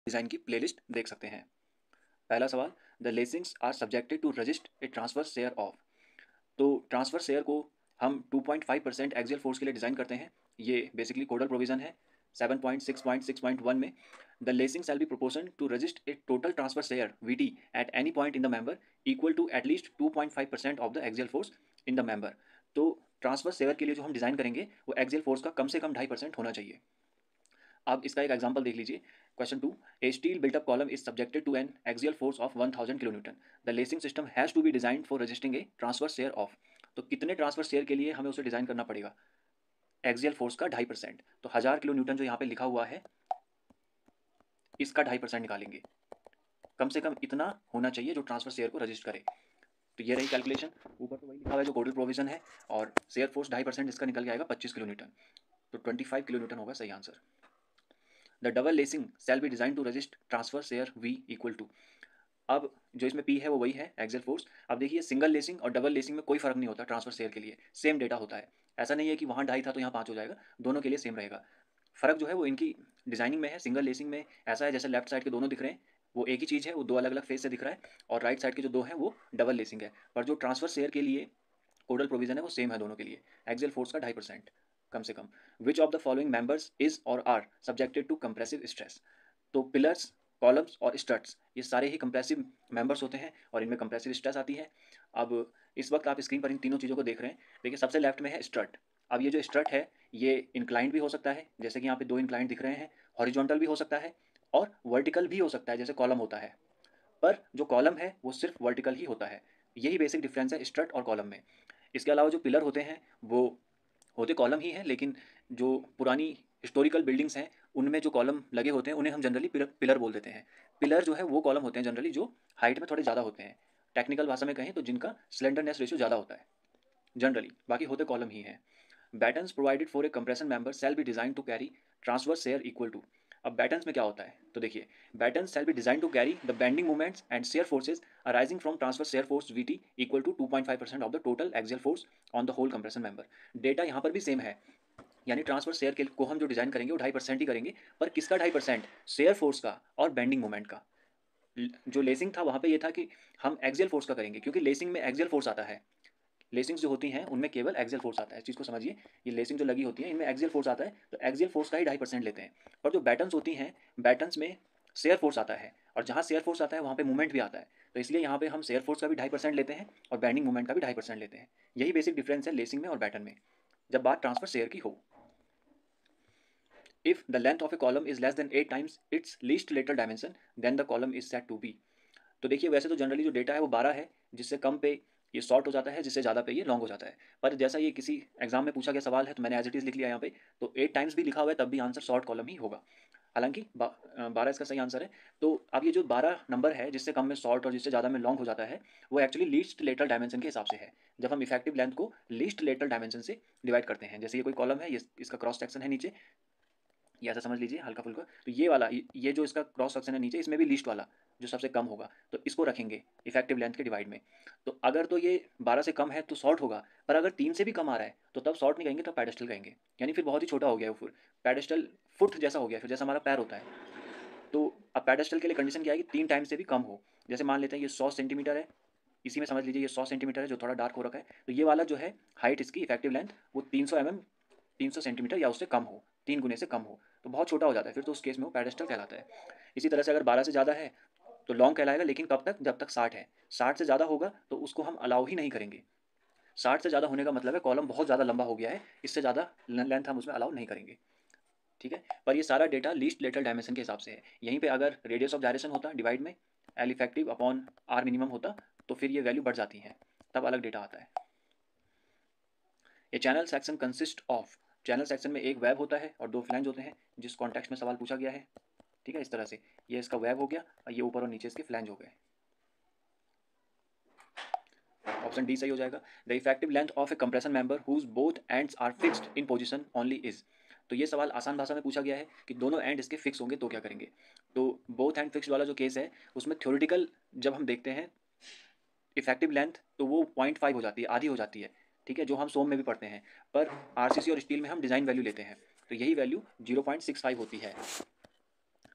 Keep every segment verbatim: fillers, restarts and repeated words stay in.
Design की playlist देख सकते हैं। पहला सवाल, the lacings are subjected to resist a transfer shear of. तो ट्रांसफर शेयर को हम two point five percent axial force के लिए डिज़ाइन करते हैं। ये बेसिकली कोडल प्रोविजन है seven point six point six point one में। The lacing shall be proportion to resist a total transfer shear V T at any point in the member equal to at least two point five percent of the axial force in the member. तो transfer shear के लिए जो हम design करेंगे वो axial force का कम से कम ढाई परसेंट होना चाहिए। अब इसका एक एग्जांपल देख लीजिए। Question two, a steel built up column is subjected to an axial force of one thousand kilo newton. The lacing system has to be design for resisting a transfer shear of. तो कितने transfer shear के लिए हमें उसे design करना पड़ेगा? Axial force का ढाई परसेंट, तो हजार किलो न्यूटन जो यहाँ पे लिखा हुआ है इसका ढाई परसेंट निकालेंगे। कम से कम इतना होना चाहिए जो ट्रांसफर शेयर को रजिस्ट करे। तो ये रही कैलकुलेशन। ऊपर तो वही लिखा हुआ है जो कोडल प्रोविजन है, और शेयर फोर्स ढाई परसेंट इसका निकल के आएगा पच्चीस किलो न्यूटन। तो ट्वेंटी फाइव किलो न्यूटन होगा सही answer. The double lacing shall be design to resist transfer shear V equal to. अब जो इसमें पी है वो वही है एक्सियल फोर्स। अब देखिए सिंगल लेसिंग और डबल लेसिंग में कोई फर्क नहीं होता, ट्रांसफर शेयर के लिए सेम डेटा होता है। ऐसा नहीं है कि वहाँ ढाई था तो यहाँ पाँच हो जाएगा, दोनों के लिए सेम रहेगा। फर्क जो है वो इनकी डिजाइनिंग में है। सिंगल लेसिंग में ऐसा है जैसे लेफ्ट साइड के दोनों दिख रहे हैं वो एक ही चीज़ है, वो दो अलग अलग फेस से दिख रहा है, और राइट साइड के जो दो हैं वो डबल लेसिंग है। पर जो ट्रांसफर शेयर के लिए कोडल प्रोविजन है वो सेम है दोनों के लिए। एक्सियल फोर्स का ढाई परसेंट कम से कम। Which of the following members is or are subjected to compressive stress. तो पिलर्स, कॉलम्स और स्टड्स ये सारे ही कंप्रेसिव मेंबर्स होते हैं और इनमें कंप्रेसिव स्ट्रेस आती है। अब इस वक्त आप स्क्रीन पर इन तीनों चीज़ों को देख रहे हैं। देखिए सबसे लेफ्ट में है स्ट्रट। अब ये जो स्ट्रट है ये इंक्लाइंड भी हो सकता है, जैसे कि यहाँ पे दो इंक्लाइंड दिख रहे हैं। हॉरिजॉन्टल भी हो सकता है और वर्टिकल भी हो सकता है जैसे कॉलम होता है। पर जो कॉलम है वो सिर्फ वर्टिकल ही होता है। यही बेसिक डिफरेंस है स्ट्रट और कॉलम में। इसके अलावा जो पिलर होते हैं वो होते कॉलम ही हैं, लेकिन जो पुरानी हिस्टोरिकल बिल्डिंग्स हैं उनमें जो कॉलम लगे होते हैं उन्हें हम जनरली पिलर पिलर बोल देते हैं। पिलर जो है वो कॉलम होते हैं जनरली जो हाइट में थोड़े ज़्यादा होते हैं। टेक्निकल भाषा में कहें तो जिनका स्लेंडरनेस रेशियो ज़्यादा होता है जनरली, बाकी होते कॉलम ही हैं। Battens provided for a compression member shall be design to carry transverse shear equal to. अब बैटन्स में क्या होता है तो देखिए, battens shall be design to carry the bending moments and shear forces arising from transfer shear force V T equal to two point five percent of the total axial force on the whole compression member. Data यहाँ पर भी same है, यानी transfer shear के को हम जो design करेंगे वो ढाई परसेंट ही करेंगे। पर किसका ढाई परसेंट? शेयर फोर्स का और बेंडिंग मोमेंट का। जो लेसिंग था वहाँ पे ये था कि हम एक्सियल फोर्स का करेंगे, क्योंकि लेसिंग में एक्सियल फोर्स आता है। लेसिंग्स जो होती हैं उनमें केवल एक्सियल फोर्स आता है, इस चीज़ को समझिए। ये लेसिंग जो लगी होती है इनमें एक्सियल फोर्स आता है, तो एक्सियल फोर्स का ही ढाई परसेंट लेते हैं। पर जो बैटन्स होती हैं, बैटन्स में शेयर फोर्स आता है, और जहाँ शेयर फोर्स आता है वहाँ पे मूवमेंट भी आता है। तो इसलिए यहाँ पे हम शेयर फोर्स का भी ढाई परसेंट लेते हैं और बेंडिंग मूवमेंट का भी ढाई परसेंट लेते हैं। यही बेसिक डिफरेंस है लेसिंग में और बैटन में, जब बात ट्रांसफर शेयर की हो। If the length of a column is less than eight times its least lateral dimension, then the column is said to be। तो देखिए वैसे तो जनरली जो डेटा है वो बारह है, जिससे कम पे ये शॉर्ट हो जाता है, जिससे ज़्यादा पे ये लॉन्ग हो जाता है। पर जैसा ये किसी एग्जाम में पूछा गया सवाल है तो मैंने एज इट इज़ लिख लिया यहाँ पे। तो एट टाइम्स भी लिखा हुआ है तब भी आंसर शॉर्ट कॉलम ही होगा। हालांकि बा, बारह इसका सही आंसर है। तो अब ये जो बारह नंबर है जिससे कम में शॉर्ट और जिससे ज़्यादा में लॉन्ग हो जाता है, वो एक्चुअली लीस्ट लेटरल डायमेंशन के हिसाब से है। जब हम इफेक्टिव लेंथ को लीस्ट लेटरल डायमेंशन से डिवाइड करते हैं, जैसे ये कोई कॉलम है, ये इसका क्रॉस सेक्शन है नीचे, ये ऐसा समझ लीजिए हल्का फुल्का। तो ये वाला ये जो इसका क्रॉस सेक्शन है नीचे, इसमें भी लीस्ट वाला जो सबसे कम होगा तो इसको रखेंगे इफेक्टिव लेंथ के डिवाइड में। तो अगर तो ये बारह से कम है तो शॉर्ट होगा, पर अगर तीन से भी कम आ रहा है तो तब शॉर्ट नहीं कहेंगे, तब पैडेस्टल कहेंगे। यानी फिर बहुत ही छोटा हो गया है वो, फिर पैडेस्टल फुट जैसा हो गया, फिर जैसा हमारा पैर होता है। तो अब पैडेस्टल के लिए कंडीशन क्या है कि तीन टाइम से भी कम हो। जैसे मान लेते हैं ये सौ सेंटीमीटर है, इसी में समझ लीजिए ये सौ सेंटीमीटर है जो थोड़ा डार्क हो रखा है, तो ये वाला जो है हाइट इसकी इफेक्टिव लेंथ वो तीन सौ एम एम तीन सौ सेंटीमीटर या उससे कम हो, तीन गुने से कम हो, तो बहुत छोटा हो जाता है फिर, तो उस केस में वो पैडेस्टल कहलाता है। इसी तरह से अगर बारह से ज़्यादा है तो लॉन्ग कहलाएगा, लेकिन कब तक? जब तक साठ है। साठ से ज़्यादा होगा तो उसको हम अलाउ ही नहीं करेंगे। साठ से ज़्यादा होने का मतलब है कॉलम बहुत ज़्यादा लंबा हो गया है, इससे ज़्यादा लेंथ हम उसमें अलाउ नहीं करेंगे। ठीक है, पर ये सारा डेटा लीस्ट लेटरल डायमेंशन के हिसाब से है। यहीं पे अगर रेडियस ऑफ डायरेक्शन होता डिवाइड में L effective upon R minimum होता तो फिर ये वैल्यू बढ़ जाती है, तब अलग डेटा आता है। ये channel section consist of, channel section में एक वेब होता है और दो फ्लैंज होते हैं, जिस कॉन्टेक्स्ट में सवाल पूछा गया है। ठीक है, इस तरह से ये इसका वेब हो गया और ये ऊपर और नीचे इसके फ्लैंज हो गए। ऑप्शन डी सही हो जाएगा। The effective length of a compression member whose both ends are fixed in position only is. तो ये सवाल आसान भाषा में पूछा गया है कि दोनों एंड इसके फिक्स होंगे तो क्या करेंगे। तो बोथ एंड फिक्स्ड वाला जो केस है उसमें थ्योरेटिकल जब हम देखते हैं इफेक्टिव लेंथ तो वो पॉइंट फाइव हो जाती है, आधी हो जाती है। ठीक है, जो हम सोम में भी पढ़ते हैं। पर आरसीसी और स्टील में हम डिज़ाइन वैल्यू लेते हैं, तो यही value zero point six five होती है।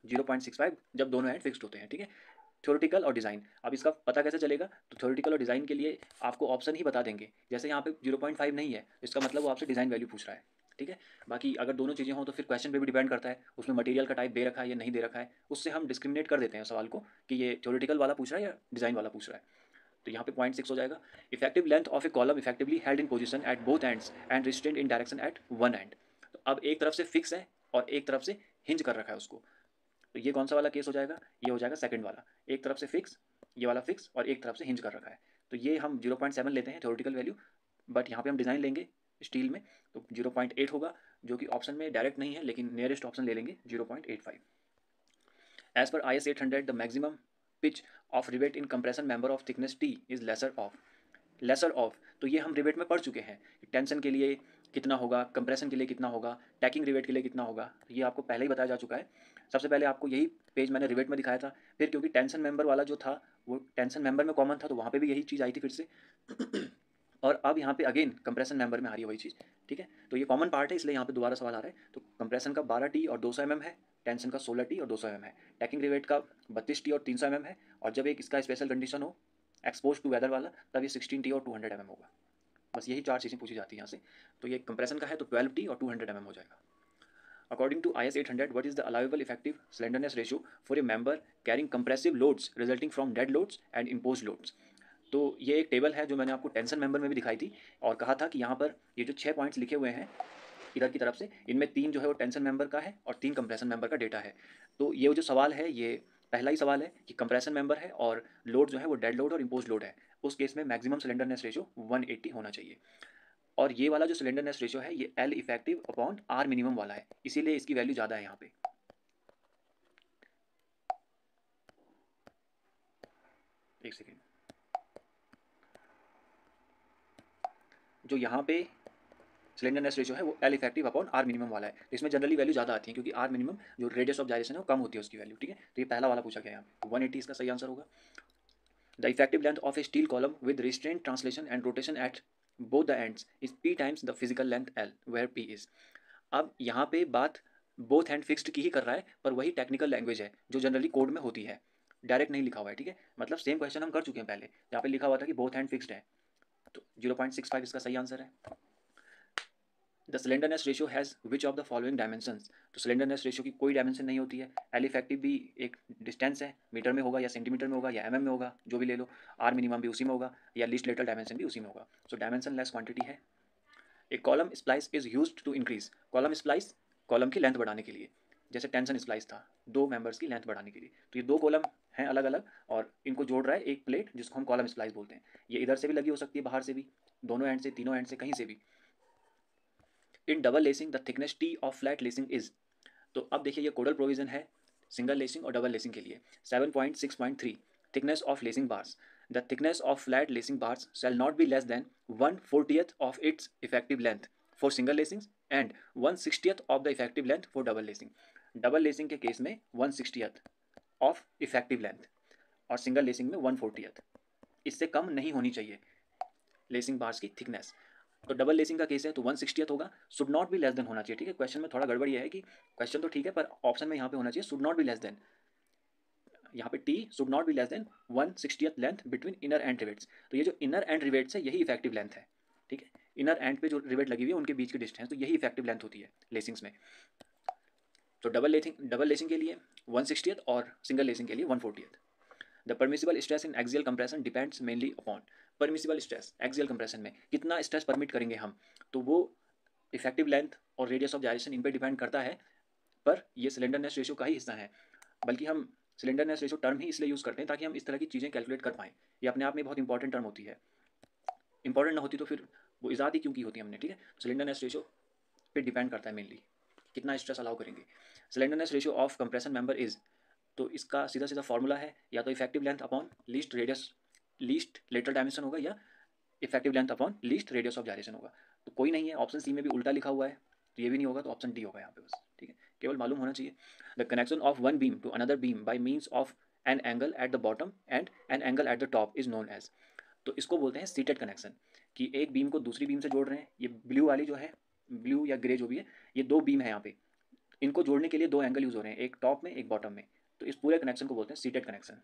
जीरो पॉइंट सिक्स फाइव जब दोनों एंड फिक्स्ड होते हैं, ठीक है। थ्योरेटिकल और डिज़ाइन, अब इसका पता कैसे चलेगा? तो थ्योरेटिकल और डिज़ाइन के लिए आपको ऑप्शन ही बता देंगे। जैसे यहाँ पे जीरो पॉइंट फाइव नहीं है, इसका मतलब वो आपसे डिज़ाइन वैल्यू पूछ रहा है, ठीक है। बाकी अगर दोनों चीज़ें हों तो फिर क्वेश्चन पे भी डिपेंड करता है, उसमें मटेरियल का टाइप दे रखा है या नहीं दे रखा है, उससे हम डिस्क्रिमिनेट कर देते हैं सवाल को कि ये थ्योरेटिकल वाला पूछ रहा है या डिज़ाइन वाला पूछ रहा है। तो यहाँ पे पॉइंट सिक्स हो जाएगा। Effective length of a column effectively held in position at both ends and restrained in direction at one end. तो अब एक तरफ से फिक्स है और एक तरफ से हिंज कर रखा है उसको, तो ये कौन सा वाला केस हो जाएगा? ये हो जाएगा सेकंड वाला, एक तरफ से फिक्स, ये वाला फिक्स और एक तरफ से हिंज कर रखा है। तो ये हम जीरो पॉइंट सेवन लेते हैं थ्योरेटिकल वैल्यू, बट यहाँ पे हम डिज़ाइन लेंगे स्टील में तो जीरो पॉइंट एट होगा, जो कि ऑप्शन में डायरेक्ट नहीं है लेकिन नियरेस्ट ऑप्शन ले लेंगे zero point eight five. As पर I S eight hundred the maximum pitch of rivet in compression member of thickness T is lesser of, lesser of, तो ये हम रिवेट में पढ़ चुके हैं। टेंशन के लिए कितना होगा, कंप्रेशन के लिए कितना होगा, टैकिंग रिवेट के लिए कितना होगा, ये आपको पहले ही बताया जा चुका है। सबसे पहले आपको यही पेज मैंने रिवेट में दिखाया था, फिर क्योंकि टेंशन मेंबर वाला जो था वो टेंशन मेंबर में कॉमन था तो वहाँ पे भी यही चीज़ आई थी फिर से और अब यहाँ पे अगेन कंप्रेशन मेंबर में आ रही है वही चीज़, ठीक है। तो ये कॉमन पार्ट है इसलिए यहाँ पे दोबारा सवाल आ रहा है। तो कंप्रेशन का बारह टी और दो सौ एम एम है, टेंशन का सोलह टी और दो सौ एम एम है, टैकिंग रिवेट का बत्तीस टी और तीन सौ एम एम है, और जब एक इसका स्पेशल कंडीशन हो एक्सपोज टू वेदर वाला तब ये सिक्सटीन टी और टू हंड्रेड एम एम होगा। बस यही चार चीज़ें पूछी जाती हैं यहाँ से। तो ये कंप्रेशन का है तो ट्वेल्व टी और टू हंड्रेड एम एम हो जाएगा। According to I S eight hundred, what is the allowable effective slenderness ratio for a member carrying compressive loads resulting from dead loads and imposed loads? तो ये एक table है जो मैंने आपको tension member में भी दिखाई थी और कहा था कि यहाँ पर ये जो छः पॉइंट्स लिखे हुए हैं इधर की तरफ से, इनमें तीन जो है वो टेंशन मेंबर का है और तीन कंप्रेशन मेंबर का डेटा है। तो ये जो सवाल है ये पहला ही सवाल है कि कंप्रेशन मेंबर है और लोड जो है वो डेड लोड और इम्पोज लोड है, उस केस में maximum slenderness ratio one eighty होना चाहिए। और ये वाला जो सिलेंडरनेस रेशियो है ये L effective upon R minimum वाला है, इसीलिए इसकी वैल्यू ज़्यादा है यहाँ पे। एक सेकेंड, जो यहाँ पे सिलेंडरनेस रेशियो है वो L effective upon R minimum वाला है, तो इसमें जनरली वैल्यू ज़्यादा आती है क्योंकि आर मिनिमम जो रेडियस ऑफ जायरेशन है वो कम होती है उसकी वैल्यू, ठीक है। तो ये पहला वाला पूछा गया यहाँ पे, वन एट्टी इसका सही आंसर होगा। The effective length of a steel column with restraint translation and rotation at both the ends is P times the physical length L where P is. अब यहाँ पे बात बोथ हैंड फिक्स्ड की ही कर रहा है, पर वही टेक्निकल लैंग्वेज है जो जनरली कोड में होती है, डायरेक्ट नहीं लिखा हुआ है, ठीक है। मतलब सेम क्वेश्चन हम कर चुके हैं पहले, यहाँ पे लिखा हुआ था कि बोथ हैंड फिक्स्ड है, तो जीरो पॉइंट सिक्स फाइव इसका सही आंसर है। The slenderness ratio has which of the following dimensions, तो सिलेंडरनेस रेशियो की कोई डायमेंशन नहीं होती है। एल इफेक्टिव भी एक डिस्टेंस है, मीटर में होगा या सेंटीमीटर में होगा या एम एम में होगा, जो भी ले लो। आर मिनिमम भी उसी में होगा या लीस्ट लेटरल डायमेंशन भी उसी में होगा, सो डायमेंशन लेस क्वांटिटी है। A column splice is used to increase, column splice column की लेंथ बढ़ाने के लिए, जैसे टेंशन स्प्लाइस था दो मेंबर्स की लेंथ बढ़ाने के लिए। तो ये दो कॉलम हैं अलग अलग और इनको जोड़ रहा है एक प्लेट जिसको हम कॉलम स्प्लाइस बोलते हैं। ये इधर से भी लगी हो सकती है, बाहर से भी, दोनों एंड से, तीनों एंड से, कहीं से भी। In double lacing the thickness T of flat lacing is, तो अब देखिए ये कोडल प्रोविजन है सिंगल लेसिंग और डबल लेसिंग के लिए। Seven point six point three thickness of lacing bars, the thickness of flat lacing bars shall not be less than one fortieth of its effective length for single lacing and one sixtieth of the effective length for double lacing. Double lacing के case में one sixtieth of effective length और single lacing में one fortieth, इससे कम नहीं होनी चाहिए lacing bars की थिकनेस। तो डबल लेसिंग का केस है तो वन सिक्सटियथ होगा, should not be less than होना चाहिए, ठीक है। क्वेश्चन में थोड़ा गड़बड़ ये है कि क्वेश्चन तो ठीक है पर ऑप्शन में यहाँ पे होना चाहिए should not be less than, यहाँ पे T should not be less than one sixtieth length between inner end rivets. तो ये जो इनर एंड रिवेट्स है यही इफेक्टिव लेंथ है, ठीक है। इनर एंड पे जो रिवेट लगी हुई है उनके बीच की डिस्टेंस, तो यही इफेक्टिव लेंथ होती है लेसिंग्स में। तो डबल लेसिंग डबल लेसिंग के लिए वन सिक्सटियथ और सिंगल लेसिंग के लिए one fortieth. The permissible stress in axial compression depends mainly upon, permissible stress axial compression में कितना स्ट्रेस परमिट करेंगे हम, तो वो इफेक्टिव लेंथ और रेडियस ऑफ जायरेशन इन पर डिपेंड करता है, पर ये सिलेंडरनेस रेशियो का ही हिस्सा है। बल्कि हम सिलेंडरनेस रेशियो टर्म ही इसलिए यूज़ करते हैं ताकि हम इस तरह की चीज़ें कैलकुलेट कर पाएँ। ये अपने आप में बहुत इंपॉर्टेंट टर्म होती है, इंपॉर्टेंट ना होती तो फिर वो इजाद ही क्यों की होती हमने, ठीक है। सिलेंडरनेस रेशियो पे डिपेंड करता है मेनली कितना स्ट्रेस अलाउ करेंगे। Slenderness ratio of compression member is, तो इसका सीधा सीधा फॉर्मूला है या तो effective length upon least radius, least lateral dimension होगा, या effective length upon least radius of gyration होगा। तो कोई नहीं है, ऑप्शन सी में भी उल्टा लिखा हुआ है तो ये भी नहीं होगा, तो ऑप्शन डी होगा यहाँ पे बस, ठीक है। केवल मालूम होना चाहिए। The connection of one beam to another beam by means of an angle at the bottom and an angle at the top is known as, तो इसको बोलते हैं सीटेड कनेक्शन, कि एक बीम को दूसरी बीम से जोड़ रहे हैं। ये ब्लू वाली जो है, ब्लू या ग्रे जो भी है, ये दो बीम है यहाँ पे, इनको जोड़ने के लिए दो एंगल यूज हो रहे हैं, एक टॉप में एक बॉटम में, तो इस पूरे कनेक्शन को बोलते हैं seated connection.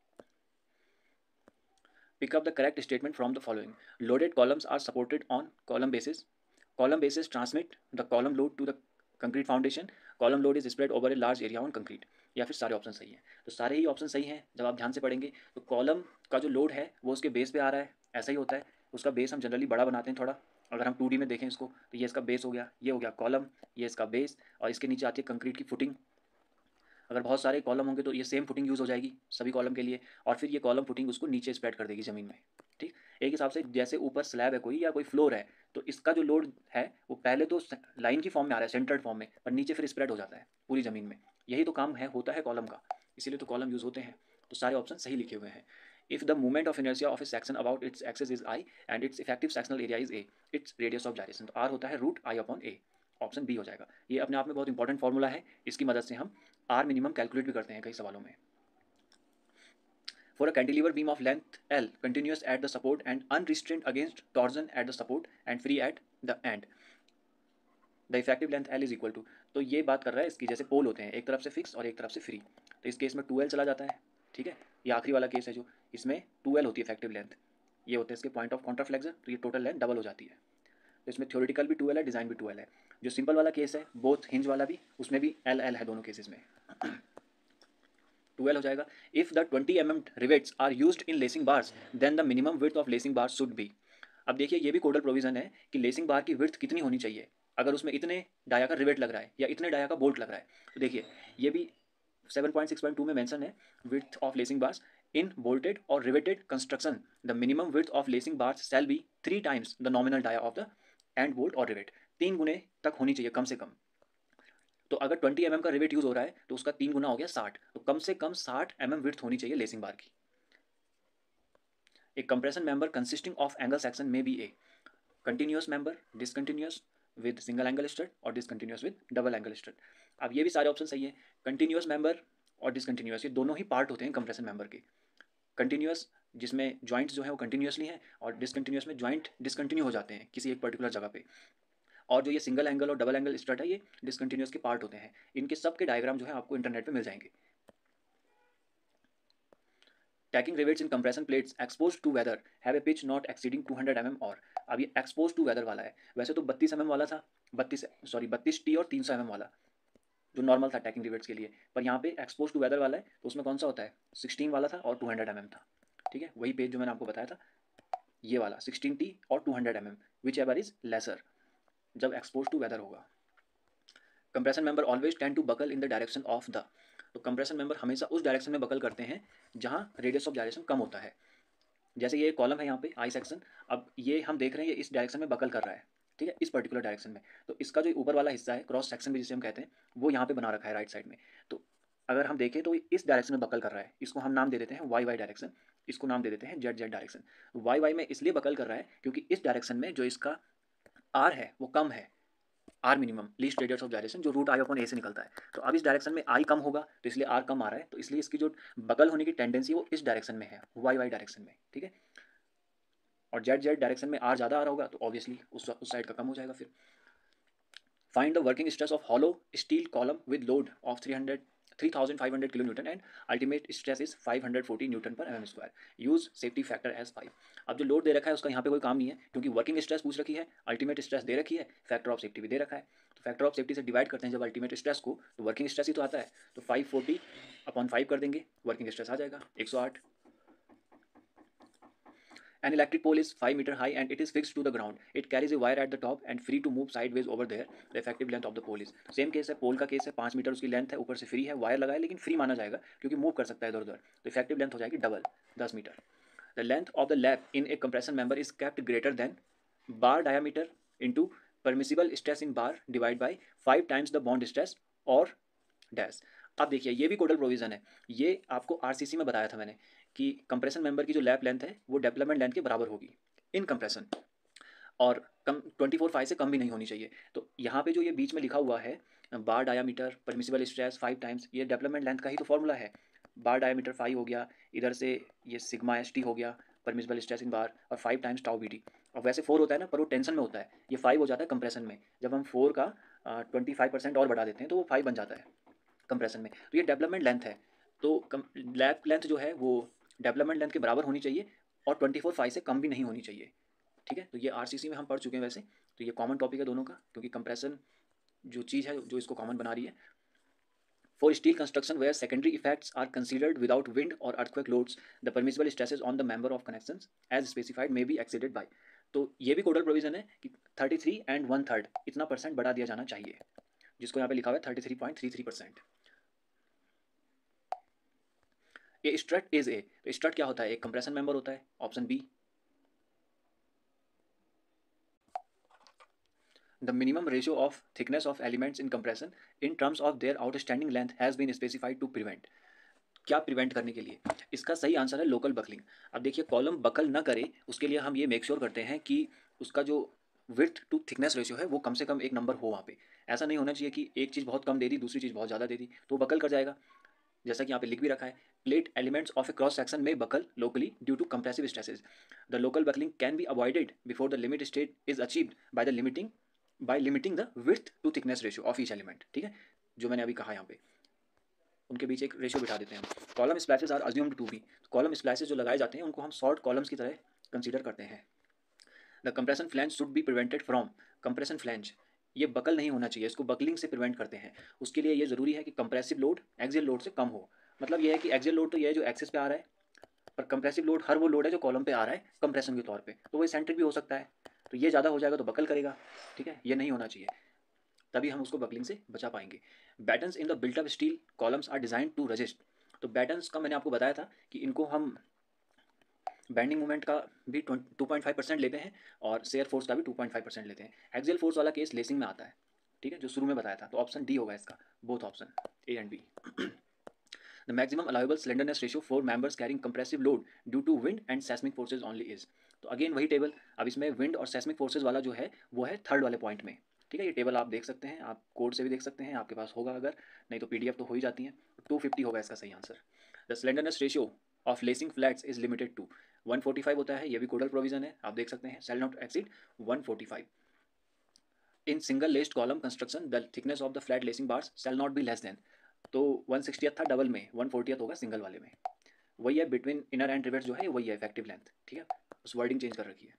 Pick up the correct statement from the following. Loaded columns are supported on column basis. Column bases transmit the column load to the concrete foundation. Column load is spread over a large area on concrete. या फिर सारे option सही हैं? तो सारे ही option सही हैं जब आप ध्यान से पढ़ेंगे। तो कॉलम का जो लोड है वो उसके बेस पे आ रहा है, ऐसा ही होता है। उसका बेस हम जनरली बड़ा बनाते हैं थोड़ा। अगर हम टू डी में देखें इसको तो ये इसका बेस हो गया, ये हो गया कॉलम, ये इसका बेस, और इसके नीचे आती है कंक्रीट की फुटिंग। अगर बहुत सारे कॉलम होंगे तो ये सेम फुटिंग यूज़ हो जाएगी सभी कॉलम के लिए, और फिर ये कॉलम फुटिंग उसको नीचे स्प्रेड कर देगी ज़मीन में। ठीक, एक हिसाब से जैसे ऊपर स्लैब है कोई या कोई फ्लोर है, तो इसका जो लोड है वो पहले तो लाइन की फॉर्म में आ रहा है, सेंटर्ड फॉर्म में, पर नीचे फिर स्प्रेड हो जाता है पूरी ज़मीन में। यही तो काम है होता है कॉलम का, इसीलिए तो कॉलम यूज़ होते हैं। तो सारे ऑप्शन सही लिखे हुए हैं। If the moment of inertia of a section about its axis is I and its effective sectional area is A, its radius of gyration, तो आर होता है root I upon A. Option B हो जाएगा। ये अपने आप में बहुत इंपॉर्टेंट फॉर्मूला है, इसकी मदद से हम आर मिनिमम कैलकुलेट भी करते हैं कई सवालों में। For a cantilever beam of length L, continuous at the support and unrestrained against torsion at the support and free at the end, the effective length L is equal to, तो ये बात कर रहा है इसकी, जैसे पोल होते हैं एक तरफ से फिक्स और एक तरफ से फ्री, तो इस केस में टू एल चला जाता है। ठीक है, ये आखिरी वाला केस है जो, इसमें टू एल होती है इफेक्टिव लेंथ, ये होते हैं इसके पॉइंट ऑफ कॉन्ट्राफ्लेक्शन, तो ये टोटल लेंथ डबल हो जाती है। तो इसमें थ्योरेटिकल भी टू एल है, डिज़ाइन भी टू एल है। जो सिंपल वाला केस है बोथ हिंज वाला भी, उसमें भी एल एल है दोनों केसेस में, टू एल हो जाएगा। If the twenty M M rivets are used in lacing bars then the minimum width of lacing bar should be. अब देखिए ये भी कोडल प्रोविजन है कि लेसिंग बार की विड्थ कितनी होनी चाहिए अगर उसमें इतने डाया का रिवेट लग रहा है या इतने डाया का बोल्ट लग रहा है। तो देखिए ये भी seven point six point two में मेंशन है, width of lacing bars in bolted और riveted construction the minimum width of lacing bars shall be three times the nominal dia of the end bolt और rivet, तीन गुने तक होनी चाहिए कम से कम। तो अगर ट्वेंटी एम एम का रिवेट यूज हो रहा है तो उसका तीन गुना हो गया साठ, तो कम से कम साठ एम एम विड्थ होनी चाहिए लेसिंग बार की। एक compression member consisting of angle section में be a continuous member, discontinuous with single angle strut और discontinuous with double angle strut. अब ये भी सारे ऑप्शन सही है। कंटिन्यूअस मेंबर और डिसकंटिन्यूअस ये दोनों ही पार्ट होते हैं कंप्रेशन मेंबर के। कंटिन्यूअस जिसमें जॉइंट्स जो है वो कंटिन्यूअसली हैं, और डिसकंटिन्यूअस में जॉइंट डिसकंटिन्यू हो जाते हैं किसी एक पर्टिकुलर जगह पे। और जो ये सिंगल एंगल और डबल एंगल स्टड है ये डिसकंटिन्यूअस के पार्ट होते हैं। इनके सब के डायग्राम जो है आपको इंटरनेट पे मिल जाएंगे। Tacking rivets in compression plates expose to weather have a pitch not exceeding two hundred M M और, अब ये एक्सपोज टू वेदर वाला है, वैसे तो बत्तीस एम एम वाला था, बत्तीस सॉरी बत्तीस टी और तीन सौ एम एम वाला जो नॉर्मल था टैकिंग रिवेट्स के लिए, पर यहाँ पे एक्सपोज टू वेदर वाला है तो उसमें कौन सा होता है, सिक्सटीन वाला था और टू हंड्रेड एम एम था। ठीक है, वही पेज जो मैंने आपको बताया था, ये वाला सिक्सटीन टी और two hundred M M, which ever is lesser जब एक्सपोज टू वेदर होगा। Compression member always tend to buckle in the direction of the, तो कंप्रेशन मेंबर हमेशा उस डायरेक्शन में बकल करते हैं जहाँ रेडियस ऑफ जायरेशन कम होता है। जैसे ये कॉलम है यहाँ पे आई सेक्शन, अब ये हम देख रहे हैं ये इस डायरेक्शन में बकल कर रहा है, ठीक है, इस पर्टिकुलर डायरेक्शन में, तो इसका जो ऊपर वाला हिस्सा है क्रॉस सेक्शन भी जिसे हम कहते हैं वो यहाँ पे बना रखा है राइट साइड में। तो अगर हम देखें तो इस डायरेक्शन में बकल कर रहा है, इसको हम नाम दे देते हैं वाई वाई डायरेक्शन, इसको नाम दे देते हैं Z Z direction. Y Y में इसलिए बकल कर रहा है क्योंकि इस डायरेक्शन में जो इसका आर है वो कम है, R minimum least radius of gyration जो रूट आई अपॉन ए से निकलता है। तो अब इस डायरेक्शन में आई कम होगा तो इसलिए आर कम आ रहा है, तो इसलिए इसकी जो बकल होने की टेंडेंसी वो इस डायरेक्शन में है, वाई वाई डायरेक्शन में। ठीक है, और जेड जेड डायरेक्शन में आर ज़्यादा आ रहा होगा तो ऑब्वियसली उस उस साइड का कम हो जाएगा। फिर find the working stress of hollow steel column with load of three hundred three thousand five hundred kilo newton and ultimate stress is five hundred forty newton per M M square, use safety factor as five. अब जो load दे रखा है उसका यहाँ पे कोई काम नहीं है क्योंकि वर्किंग स्ट्रेस पूछ रखी है, अल्टीमेट स्ट्रेस दे रखी है, फैक्टर ऑफ सेफ्टी भी दे रखा है, तो फैक्टर ऑफ सेफ्टी से डिवाइड करते हैं जब अल्टीमेट स्ट्रेस को तो वर्किंग स्ट्रेस ही तो आता है, तो फाइव फोर्टी अपॉन फाइव कर देंगे, वर्किंग स्ट्रेस आ जाएगा एक सौ आठ। An electric pole is five meter high and it is fixed to the ground. It carries a wire at the top and free to move sideways over there. The effective length of the pole is, same case है, pole का case है, पाँच metre उसकी length है, ऊपर से free है, wire लगा है लेकिन फ्री माना जाएगा क्योंकि मूव कर सकता है इधर उधर, तो इफेक्टिव लेंथ हो जाएगी डबल, दस मीटर। The length of the lap in a compression member is kept greater than bar diameter into permissible stress in bar divide by five times the bond stress और डैश। अब देखिए ये भी कोडल प्रोविजन है, ये आपको आरसीसी में बताया था मैंने कि कंप्रेशन मेंबर की जो लैप लेंथ है वो डेवलपमेंट लेंथ के बराबर होगी इन कंप्रेशन, और कम ट्वेंटी फोर फाइव से कम भी नहीं होनी चाहिए। तो यहाँ पे जो ये बीच में लिखा हुआ है bar diameter permissible stress five times, ये डेवलपमेंट लेंथ का ही तो फॉर्मूला है। बार डायामीटर फाइव हो गया, इधर से ये सिग्मा एस टी हो गया परमिसिबल स्ट्रेस इन बार, और five times tau B T. अब वैसे फोर होता है ना, पर वो टेंशन में होता है, ये फाइव हो जाता है कंप्रेशन में। जब हम फोर का ट्वेंटी फाइव परसेंट और बढ़ा देते हैं तो वो फाइव बन जाता है कंप्रेशन में। तो ये डेवलपमेंट लेंथ है, तो लैप लेंथ जो है वो डेवलपमेंट लेंथ के बराबर होनी चाहिए और ट्वेंटी फोर फाइव से कम भी नहीं होनी चाहिए, ठीक है। तो ये आरसीसी में हम पढ़ चुके हैं वैसे, तो ये कॉमन टॉपिक है दोनों का, क्योंकि कंप्रेशन जो चीज़ है जो इसको कॉमन बना रही है। For steel construction where secondary effects are considered without wind or earthquake loads, the permissible stresses on the member of connections as specified may be exceeded by। तो ये भी कोडल प्रोविजन है कि thirty three and one third इतना percent बढ़ा दिया जाना चाहिए, जिसको यहाँ पे लिखा हुआ है thirty three point three three percent. ये स्ट्रट इज ए, तो स्ट्रट क्या होता है, एक कंप्रेशन मेंबर होता है, option B. The minimum ratio of thickness of elements in compression in terms of their outstanding length has been specified to prevent। क्या prevent करने के लिए, इसका सही आंसर है लोकल बकलिंग। अब देखिए कॉलम बकल ना करे उसके लिए हम ये मेक श्योर करते हैं कि उसका जो विड्थ टू थिकनेस रेशियो है वो कम से कम एक नंबर हो वहाँ पे। ऐसा नहीं होना चाहिए कि एक चीज़ बहुत कम दे दी दूसरी चीज़ बहुत ज़्यादा दे दी तो बकल कर जाएगा। जैसा कि यहाँ पे लिख भी रखा है, plate elements of a cross section में buckle locally due to compressive stresses. The local buckling can be avoided before the limit state is achieved by the limiting by limiting the width to thickness ratio of each element, ठीक है। जो मैंने अभी कहा यहाँ पे उनके बीच एक रेशियो बिठा देते हैं हम। Column splices are assumed to be, column splices जो लगाए जाते हैं उनको हम शॉर्ट कॉलम्स की तरह कंसीडर करते हैं। The compression flange should be prevented from, compression flange ये बकल नहीं होना चाहिए, इसको बकलिंग से प्रिवेंट करते हैं। उसके लिए ये ज़रूरी है कि कंप्रेसिव लोड एक्सियल लोड से कम हो। मतलब ये है कि एक्सियल लोड तो ये है जो एक्सिस पे आ रहा है, पर कंप्रेसिव लोड हर वो लोड है जो कॉलम पे आ रहा है कंप्रेशन के तौर पे, तो वो सेंट्रिक भी हो सकता है। तो ये ज़्यादा हो जाएगा तो बकल करेगा, ठीक है, ये नहीं होना चाहिए, तभी हम उसको बकलिंग से बचा पाएंगे। Battens in the built up steel columns are design to resist. तो बैटन्स का मैंने आपको बताया था कि इनको हम बैंडिंग मूवमेंट का भी टू पॉइंट फाइव परसेंट लेते हैं और शेयर फोर्स का भी टू पॉइंट फाइव परसेंट लेते हैं। एक्सियल फोर्स वाला केस लेसिंग में आता है, ठीक है, जो शुरू में बताया था। तो ऑप्शन डी होगा इसका, both option A and B. The maximum allowable slenderness ratio for members carrying compressive load due to wind and seismic forces only is। तो अगेन वही टेबल, अब इसमें विंड और सेस्मिक फोर्सेज वाला जो है वो है थर्ड वाले पॉइंट में, ठीक है। ये टेबल आप देख सकते हैं, आप कोड से भी देख सकते हैं, आपके पास होगा अगर, नहीं तो पीडीएफ तो हो ही जाती है। टू फिफ्टी होगा इसका सही answer. The slenderness ratio of lacing flats is limited to one forty five होता है, ये भी कोडल प्रोविजन है, आप देख सकते हैं, shall not exceed one forty five. In single laced column construction the thickness of the flat lacing bars shall not be less than. तो वन सिक्सटी था डबल में, वन फोर्टी होगा सिंगल वाले में, वही है बिटवीन इनर एंड रिवेट्स जो है वही है इफेक्टिव लेंथ, ठीक है, उस वर्डिंग चेंज कर रखी है।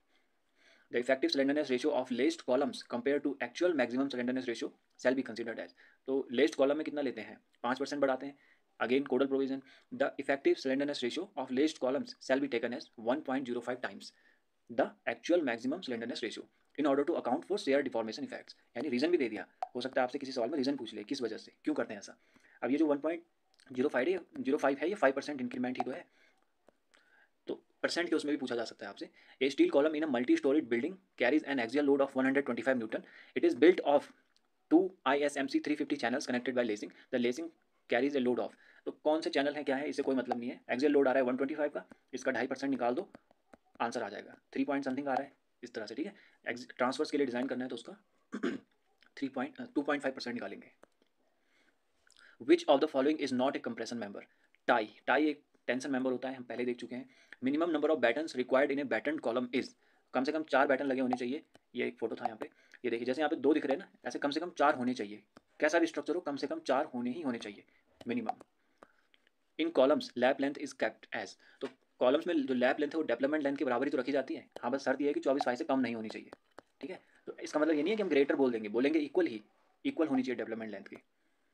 The effective slenderness ratio of laced columns compare to actual maximum slenderness ratio shall be considered as. तो लेस्ड कॉलम में कितना लेते हैं, पाँच परसेंट बढ़ाते हैं, again codal provision. The effective slenderness ratio of laced columns shall be taken as one point zero five times the actual maximum slenderness ratio in order to account for shear deformation effects. यानी reason भी दे दिया, हो सकता है आपसे किसी सवाल में रीजन पूछ ले किस वजह से क्यों करते हैं ऐसा। अब ये जो one point zero five zero five है ये फाइव परसेंट इंक्रीमेंट ही तो है, तो परसेंट के उसमें भी पूछा जा सकता है आपसे। A steel column in a multi storeyed building carries an axial load of one hundred twenty five newton. It is built of two I S M C three fifty channels connected by lacing. The lacing carries a load of, तो कौन से channel है क्या है इससे कोई मतलब नहीं है, एक्सियल लोड आ रहा है वन ट्वेंटी फाइव का, इसका ढाई परसेंट निकाल दो, आंसर आ जाएगा, थ्री पॉइंट समथिंग आ रहा है इस तरह से, ठीक है। ट्रांसफर्स के लिए डिज़ाइन करना है तो उसका three point two point five percent निकालेंगे। Which of the following is not a compression member. Tie, tie एक टेंशन मेंबर होता है, हम पहले देख चुके हैं। Minimum number of battens required in a batten column is, कम से कम चार बैटन लगे होने चाहिए। ये एक फोटो था यहाँ पे, ये देखिए जैसे यहाँ पे दो दिख रहे हैं ना, ऐसे कम से कम चार होने चाहिए, कैसा भी स्ट्रक्चर हो कम से कम चार होने ही होने चाहिए minimum. In columns lap length is kept as, तो कॉलम्स में जो लैप लेंथ है वो डेवलपमेंट लेंथ की बराबरी तो रखी जाती है, हाँ बस शर्त ये है कि चौबीस फाइव से कम नहीं होनी चाहिए, ठीक है। तो इसका मतलब ये नहीं है कि हम ग्रेटर बोल देंगे, बोलेंगे इक्वल ही, इक्वल होनी चाहिए डेवलपमेंट लेंथ की।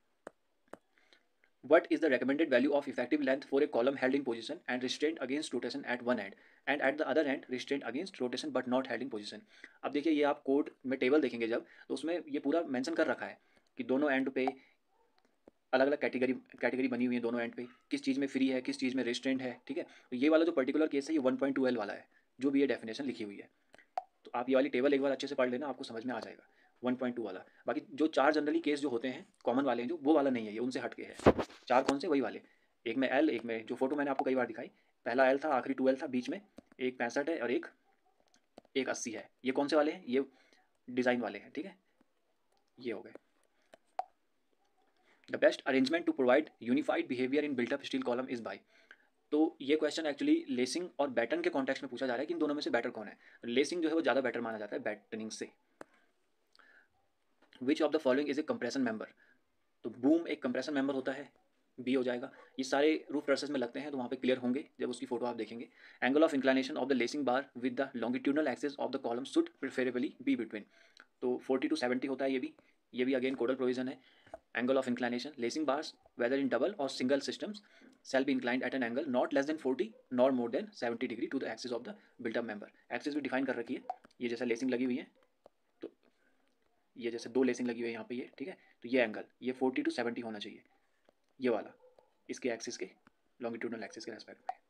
What is the recommended value of effective length for a column held in position and restrained against rotation at one end and at the other end restrained against rotation but not held in position। अब देखिए ये आप code में table देखेंगे जब, तो उसमें ये पूरा मेंशन कर रखा है कि दोनों एंड पे अलग अलग कैटेगरी कैटेगरी बनी हुई है, दोनों एंड पे किस चीज़ में फ्री है किस चीज़ में रेस्ट्रेंट है, ठीक है। तो ये वाला जो पर्टिकुलर केस है ये वन पॉइंट टू एल वाला है, जो भी ये डेफिनेशन लिखी हुई है। तो आप ये वाली टेबल एक बार अच्छे से पढ़ लेना, आपको समझ में आ जाएगा वन पॉइंट टू वाला। बाकी जो चार जनरली केस जो होते हैं कॉमन वाले हैं जो, वो वाला नहीं है, ये उनसे हट के है। चार कौन से, वही वाले, एक में एल, एक में जो फोटो मैंने आपको कई बार दिखाई, पहला एल था, आखिरी टू एल था, बीच में एक पैंसठ है और एक एक अस्सी है। ये कौन से वाले हैं, ये डिज़ाइन वाले हैं, ठीक है, ये हो गए। The best arrangement to provide unified behaviour in built up steel column is by. तो ये क्वेश्चन एक्चुअली लेसिंग और बैटन के कॉन्टेक्स्ट में पूछा जा रहा है कि इन दोनों में से बेटर कौन है। लेसिंग जो है वो ज़्यादा बेटर माना जाता है बैटनिंग से। Which of the following is a compression member, तो बूम एक कंप्रेशन मेंबर होता है, बी हो जाएगा। ये सारे रूफ ट्रसेस में लगते हैं तो वहाँ पे क्लियर होंगे जब उसकी फोटो आप देखेंगे। Angle of inclination of the lacing bar with the longitudinal axis of the column should preferably be between, तो फोर्टी टू सेवेंटी होता है ये भी, ये भी अगेन कोडल प्रोविजन है। Angle of inclination lacing bars whether in double और single systems shall be inclined at an angle not less than forty nor more than seventy degree to the axis of the built up member। Axis भी define कर रखी है, ये जैसा lacing लगी हुई है, तो ये जैसे दो लेसिंग लगी हुई है यहाँ पे ये, ठीक है, तो ये एंगल ये फोर्टी टू सेवेंटी होना चाहिए, ये वाला इसके एक्सिस के लॉन्गिट्यूडनल एक्सिस के रेस्पेक्ट में।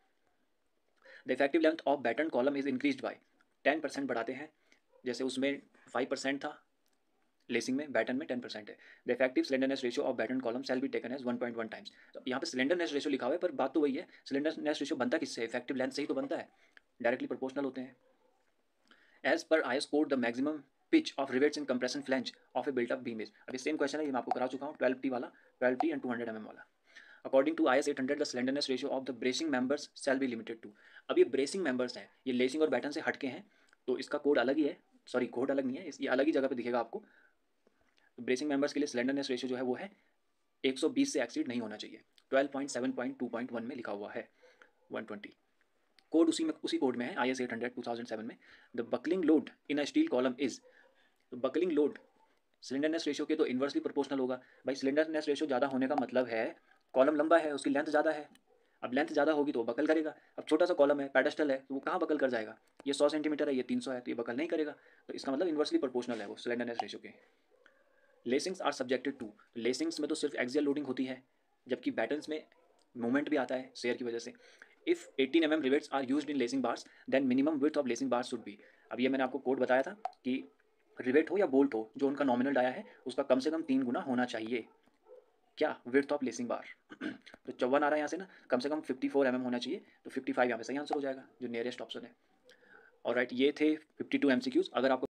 The effective length of batten column is increased by ten percent बढ़ाते हैं, जैसे उसमें फाइव परसेंट था लेसिंग में, बैटन में टेन परसेंट है। The effective slenderness ratio of batten column shall be taken as one point one times. तो यहाँ पे स्लेंडरनेस रेशियो लिखा हुआ है पर बात तो वही है, स्लेंडरनेस रेशियो बनता किससे, इफेक्टिव लेंथ से ही तो बनता है, डायरेक्टली प्रोपोर्शनल होते हैं। एज पर I S code the maximum pitch of rivets in compression flange of a built up beam is, अभी सेम क्वेश्चन है ये मैं आपको करा चुका हूँ, ट्वेल्व टी वाला, twelve t and two hundred M m वाला। According to I S eight hundred the slenderness ratio of the bracing members shall be limited to. अब ये ब्रेसिंग मेंबर्स हैं, ये लेसिंग और बैटन से हटके हैं, तो इसका कोड अलग ही है, सॉरी कोड अलग नहीं है, ये अलग ही जगह पे दिखेगा आपको। तो ब्रेसिंग मेंबर्स के लिए स्लेंडरनेस रेशियो जो है वो है एक सौ बीस से एक्सीड नहीं होना चाहिए, twelve point seven point two point one में लिखा हुआ है, वन ट्वेंटी। कोड उसी में उसी कोड में है I S eight hundred two thousand seven में। The buckling load in a steel column is, तो बकलिंग लोड स्लेंडरनेस रेशियो के तो इन्वर्सली प्रोपोर्शनल होगा भाई, स्लेंडरनेस रेशियो ज़्यादा होने का मतलब है कॉलम लंबा है, उसकी लेंथ ज़्यादा है, अब लेंथ ज़्यादा होगी तो वो बकल करेगा। अब छोटा सा कॉलम है, पेडेस्टल है, तो वो कहाँ बकल कर जाएगा, ये सौ सेंटीमीटर है, ये तीन सौ है, तो ये बकल नहीं करेगा, तो इसका मतलब इन्वर्सली प्रोपोर्शनल है वो स्लेंडरनेस रेशियो के। Lacings are subjected to, lacings में तो सिर्फ एक्सियल लोडिंग होती है, जबकि बैटन्स में मूवमेंट भी आता है शेयर की वजह से। If eighteen m M rivets are used in lacing bars then minimum width of lacing bars should be. अब ये मैंने आपको कोड बताया था कि रिवेट हो या बोल्ट हो, जो उनका नॉमिनल डाया है उसका कम से कम तीन गुना होना चाहिए, क्या, विड्थ ऑफ लेसिंग बार। तो चौवन आ रहा है यहाँ से ना, कम से कम फिफ्टी फोर एम एम होना चाहिए, तो फिफ्टी फाइव यहाँ पे सही आंसर हो जाएगा जो नियरेस्ट ऑप्शन है। और राइट, ये थे fifty two M C Qs. अगर आपको